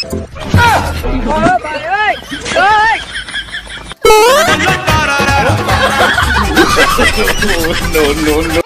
Thôi bà ơi. Ơi. No, no, no.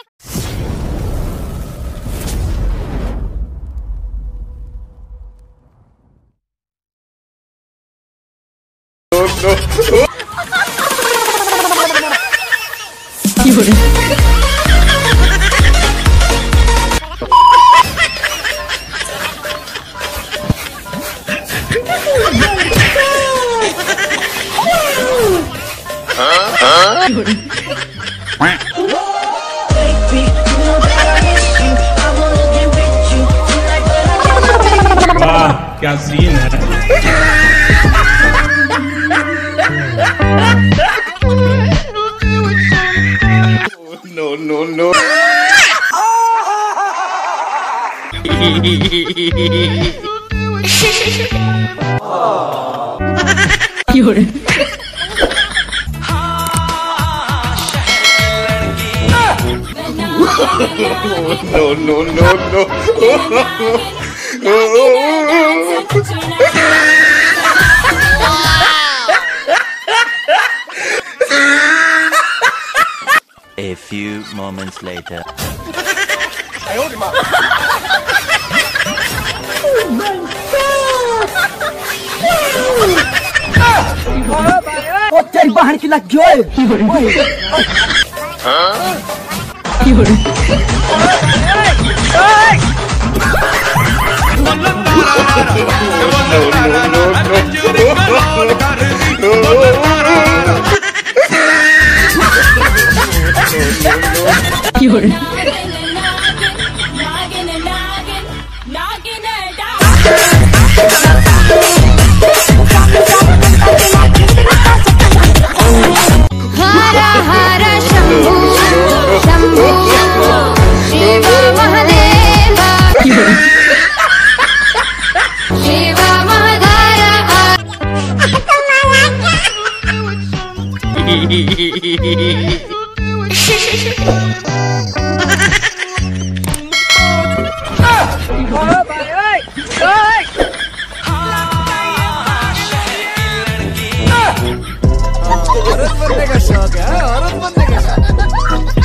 वाह क्या scene है। No, no, no. No, no, no, no. A few moments later. Ô तेरी बहन की लग गई। Thôi bà ơi. Ơi. औरत बनने का शौक है, औरत बनने का शौक।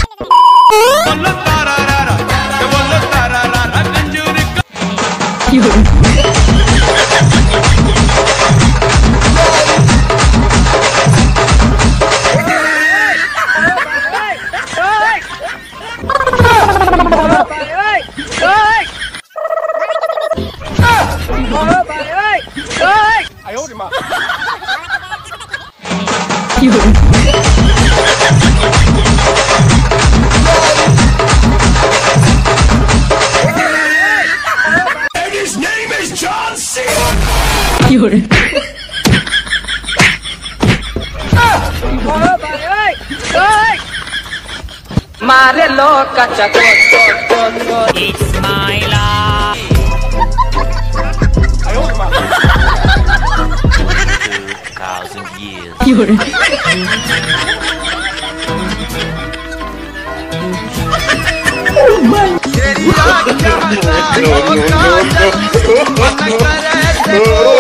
His name is John C. मारे लो कच्चा It's my life. 2,000 years. No, no, no, no.